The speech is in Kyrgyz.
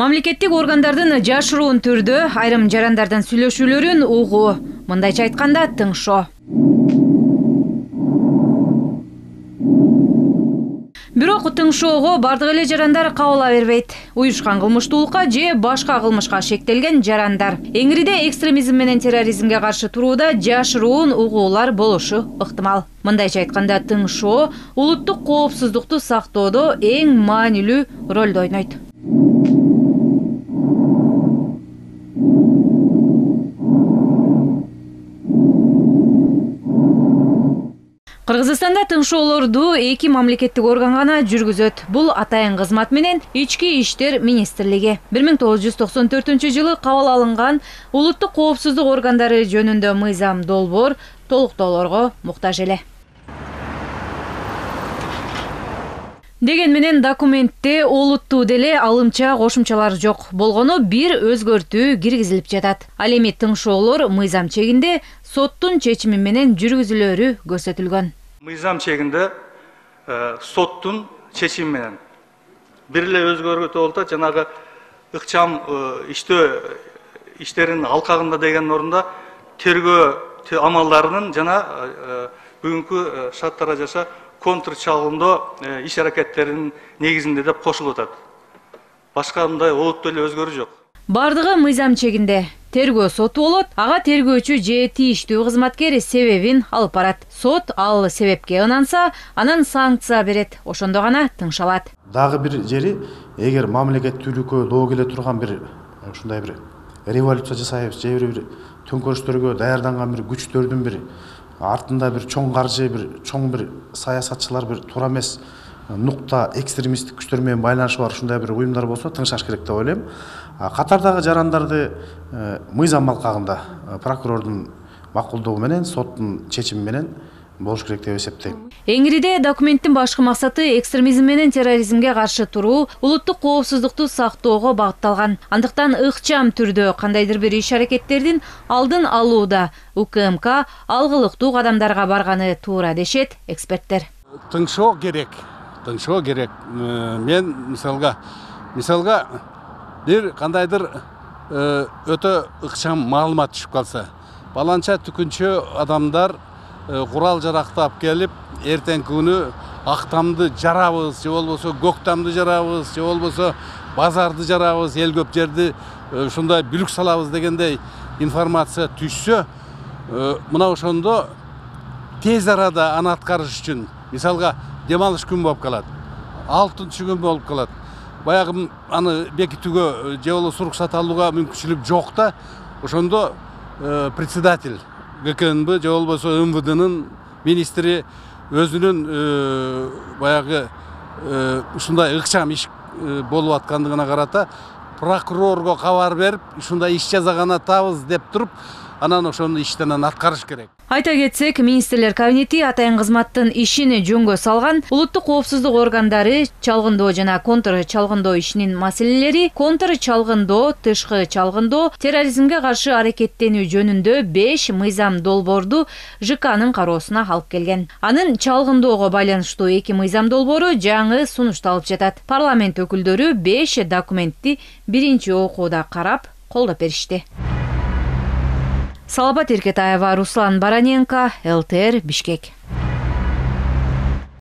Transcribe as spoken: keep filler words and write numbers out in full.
Мамлекеттик органдардын жашыруун түрдө айрым жарандардан сүйлөшүүлөрүн угуу. Мындайча айтканда тыңшоо. Бирок тыңшоого бардык эле жарандар кабыл ала бербейт. Уюшкан кылмыштуулукка же башка кылмышка шектелген жарандар. Эңириде экстремизм менен терроризмге каршы турууда жашыруун угуулар болушу ыктымал. Мындайча айтканда тыңшоо улуттук коопсуздукту сактоодо эң маанилүү ролду ойнойт. Кыргызстанда тыңшоолорду эки мамлекеттик орган гана жүргүзөт. Бул Атайын кызмат менен Ички иштер министрлиги. бир миң тогуз жүз токсон төртүнчү жылы кабыл алынган улуттук коопсуздук органдары жөнүндө мыйзам долбоор толуктоолорго муктаж эле. Деген менен документте олуттуу деле алымча кошумчалар жок. Болгону бир өзгөртүү киргизилип жатат. Ал эми тыңшоолор мыйзам чегинде соттун чечими менен жүргүзүлөрү көрсөтүлгөн. Мыйзам чегинде соттун чечими менен бир эле өзгөртүү болуп, жанагы ыкчам иштөө иштеринин алкагында деген орунда тергөө амалдарынын жана бүгүнкү шарттарга жаша контр чалгындоо иш аракеттеринин негизинде деп кошулуп атат. Башка мындай олуттуу эле өзгөрүү жок. Бардыгы мыйзам чегинде. Тергөө соту болот, ага тергөөчү же тийиштүү кызматкер себебин алып барат. Сот ал себепке ынанса, анан санкция берет. Ошондо гана тыңшалат. Дагы бир жери, эгер мамлекеттүүлүккө доо келе турган бир ушундай бир революция жасайбыз, же бир төңкөрүштөргө даярданган бир күчтөрдүн бир артында бир чоң каржы, бир чоң бир саясатчылар, бир туура эмес нукта экстремисттик күчтөр менен байланышы бар ушундай бир уюмдар болсо тыңшаш керек деп ойлойм. Катардагы жарандарды мыйзам алкагында прокурордун макулдугу менен, соттун чечими менен болуш керек деп эсептейм. Эңириде документтин башкы максаты экстремизм менен терроризмге каршы туруу, улуттук коопсуздукту сактоого багытталган. Андыктан ыкчам түрдө кандайдыр бир иш аракеттердин алдын алууда УКМК алгылыктуу кадамдарга барганы туура дешет эксперттер. Тыңшоо керек. Тыңшоо керек. Мен мисалга, мисалга бир кандайдыр өтө ыкчам маалымат түшүп калса, баланча түкүнчө адамдар курал жарактап келип, эртеңки күнү актамды жарабыз, же болбосо көктамды жарабыз, же болбосо базарды жарабыз, эл көп жерди ушундай бүлүк салабыз дегендей информация түшсө, мына ошондо тез арада аны аткарыш үчүн, мисалга дем алыш күн болуп калат, алтынчы күн болуп калат. Баягы аны бекитүүгө же болбосо уруксат алууга мүмкүнчүлүк жок да, ошондо председатель ГКНБ же болбосо МВДнын министри өзүнүн баягы ушундай ыкчам иш болуп аткандыгына карата прокурорго кабар берип, ушундай иш жазаган атабыз деп туруп, анан ошону иштен аткарыш керек. Айта кетсек, министрлер кабинети Атайын кызматтын ишин жөнгө салган, улуттук коопсуздук органдары чалгындоо жана контр чалгындоо ишинин маселелери, контр чалгындоо, тышкы чалгындоо, терроризмге каршы аракеттенүү жөнүндө беш мыйзам долбоорду ЖКнын кароосуна алып келген. Анын чалгындоого байланыштуу эки мыйзам долбоору жаңы сунушталып жатат. Парламент өкүлдөрү беш документти биринчи окууда карап, колдоп беришти. Салабат Эркетаева, Руслан Бараненко, эл тэ эр, Бишкек.